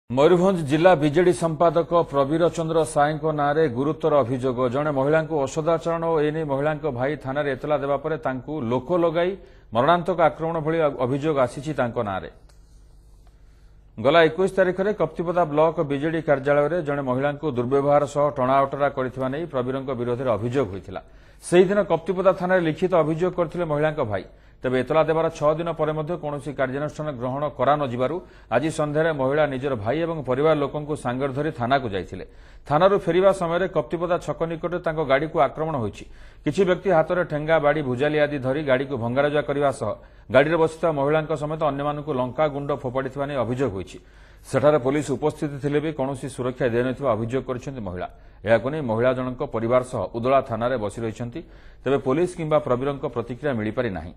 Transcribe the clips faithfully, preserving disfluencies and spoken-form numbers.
मयूरभंज जिला बीजेडी संपादक प्रवीर चंद्र साई नाँ गुरुतर अभियोग जड़े महिला औषधाचरण और एने महिला भाई थाना एतला देवापर लोक लगाई मरणांतक आक्रमण भली अभियोग आसी नाँ गला इक्कीस तारिख में कप्तिपदा ब्लॉक बीजेडी कार्यालय जड़े महिला दुर्व्यवहार सह टणाओटरा करथिबा नै प्रवीर विरोध में अभियोग होता से दिन कप्तिपदा थाना लिखित अभियोग करथिले महिला भाई तेज एतला देवार छह दिन पर कौन कार्यानुष्ठान ग्रहण करा नजिबारु आज सन्ध्यारे महिला निजर भाई और परिवार लोकंकु सांगर धरी थाना को जाइथिले। थानारू फेरिबा समय कप्तिपदा छक निकटे तांको गाड़ी को आक्रमण होइछि। किछि व्यक्ति हाथ में ठेंगा बाड़ी भुजाली आदि धरी गाड़ी को भंगारुजा करने सह गाड़ी बसिता महिला समेत अन्य लंका गुंड फोपाड़ी नै अभियोग होइछि। सेठारे पुलिस उपस्थित थिले भी कौनसी सुरक्षा दे नथिबा अभियोग करिसेंति महिला। एहाकु नै महिला जनक परिवार सह उदला थाना रे बसी रहिसेंति। तेबे पुलिस किंबा प्रवीरଙ୍କ प्रतिक्रिया मिली पारि नाही।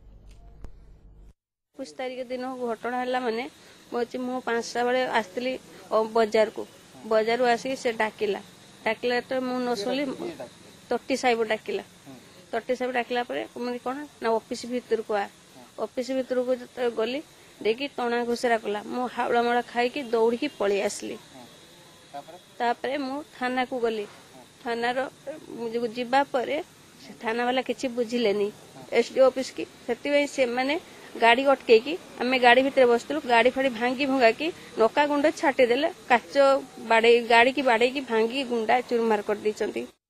कुछ तारीख दिन घटना है माने मु पांचटा बेले आसती बजार को बजार आसिक से डाकिला डाकिला तो मु न शुणिली तट्टी साहेब डाकिला तट्टी साहेब डाकिला मुझे कौन ना ऑफिस भीतर को आ ऑफिस भीतर को जो गली देखी टणा घुसरा कला मु हावड़ा मड़ा खाई दौड़ी पलि आसली तापर मु थाना को गली थाना जीवा पर थाना वाला किसी बुझिले एसडी ऑफिस की से माने गाड़ी अटकई आम गाड़ी भितर बसलु गाड़ी फाड़ी भांगी भंगा की नका गुंड छाटीदेले काच बाड़े गाड़ी की बाड़े की भांगी गुंडा चुरमार कर दी।